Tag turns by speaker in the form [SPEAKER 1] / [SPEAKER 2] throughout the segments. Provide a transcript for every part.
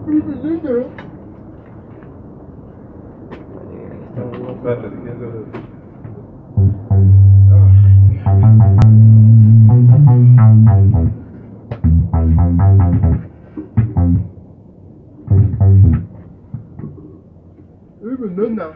[SPEAKER 1] Espérate, si quieres ver. Banana.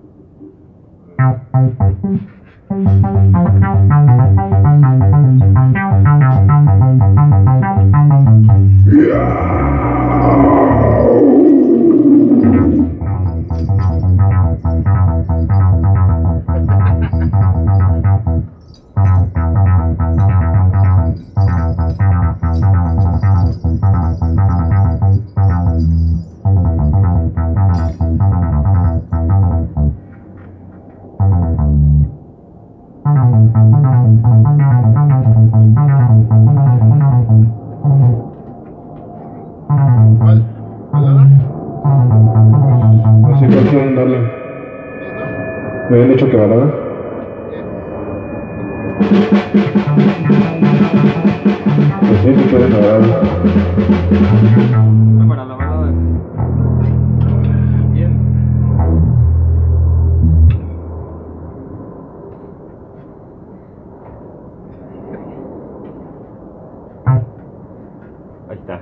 [SPEAKER 1] Así pueden darle. Me habían dicho que balada. Pues sí, sí pueden balada.
[SPEAKER 2] Para la balada. Bien. Ahí está.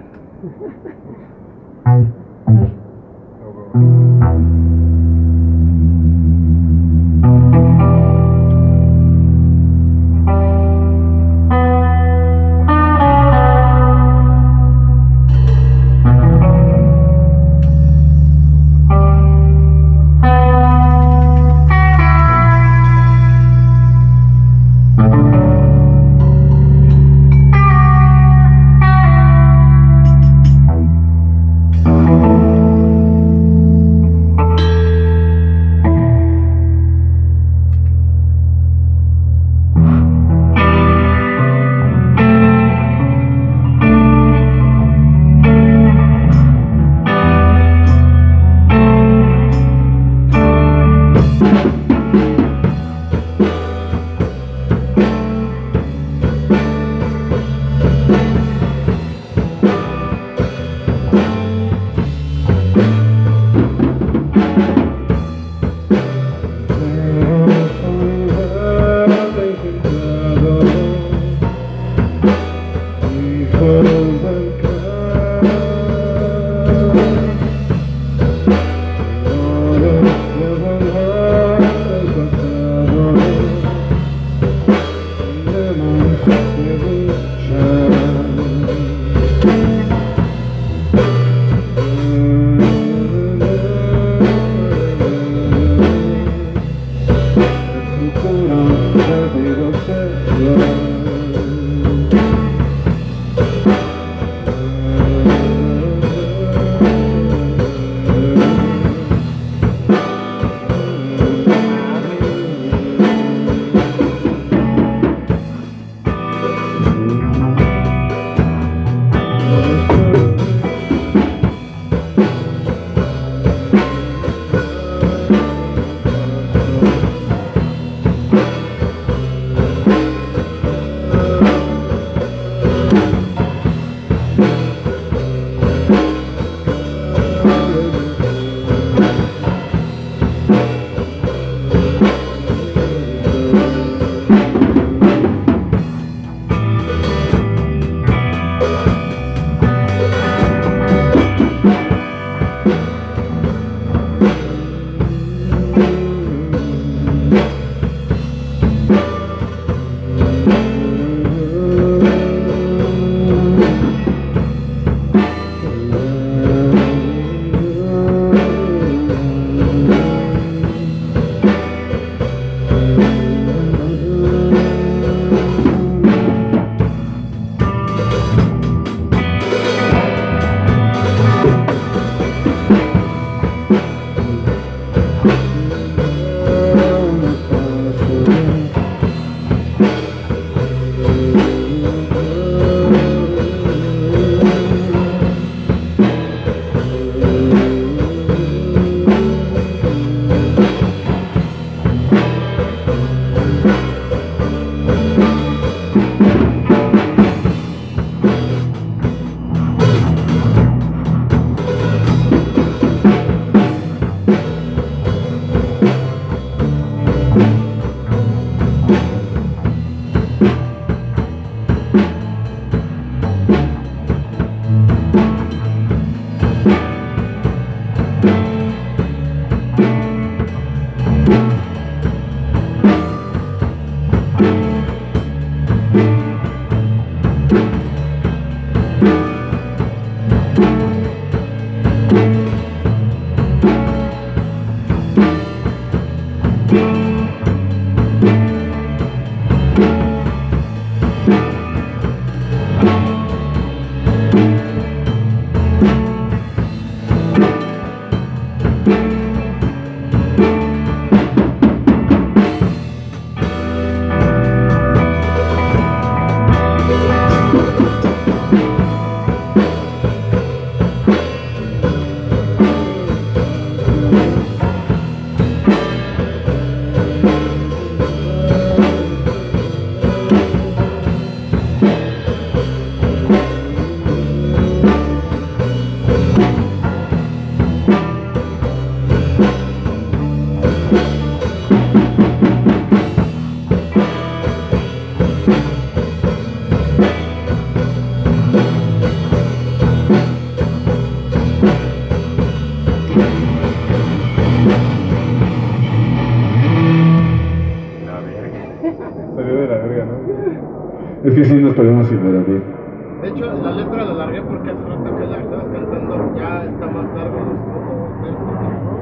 [SPEAKER 1] Es que sí nos perdemos sin David.
[SPEAKER 2] De hecho, la letra la largué porque hace rato que la estabas cantando ya está más largo los versos.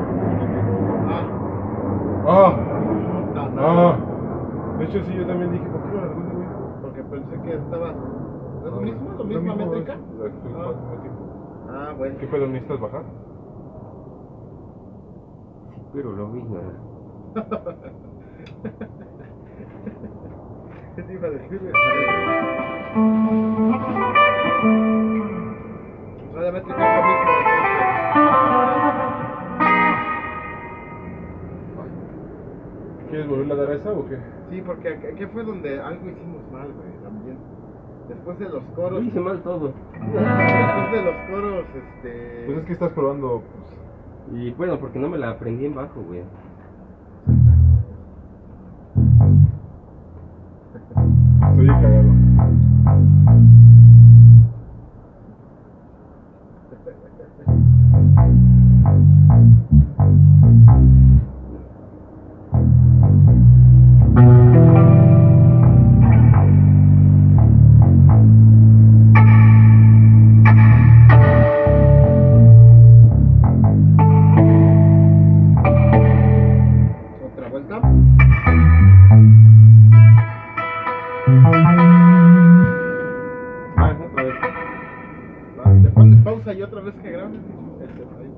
[SPEAKER 2] Puta madre.
[SPEAKER 1] De hecho, sí, yo también dije, ¿por qué lo largó ese güey?
[SPEAKER 2] Porque pensé que estabas. ¿Es lo mismo? ¿Lo misma métrica? Bueno.
[SPEAKER 1] ¿Qué pedo necesitas bajar?
[SPEAKER 3] Sí, pero lo mismo.
[SPEAKER 2] ¿Qué te iba a decir? O sea, la métrica es lo mismo, entonces.
[SPEAKER 1] ¿Quieres volverle a dar a esa o qué?
[SPEAKER 2] Sí, porque aquí fue donde algo hicimos mal, güey, también. Después de los coros.
[SPEAKER 3] Yo hice mal todo.
[SPEAKER 2] Después de los coros,
[SPEAKER 1] Pues es que estás probando, pues.
[SPEAKER 3] Y bueno, porque no me la aprendí en bajo, güey.
[SPEAKER 1] Soy cagado.
[SPEAKER 2] Otra vuelta.
[SPEAKER 1] Otra vez.
[SPEAKER 2] Va, le pones pausa y otra vez que grabes.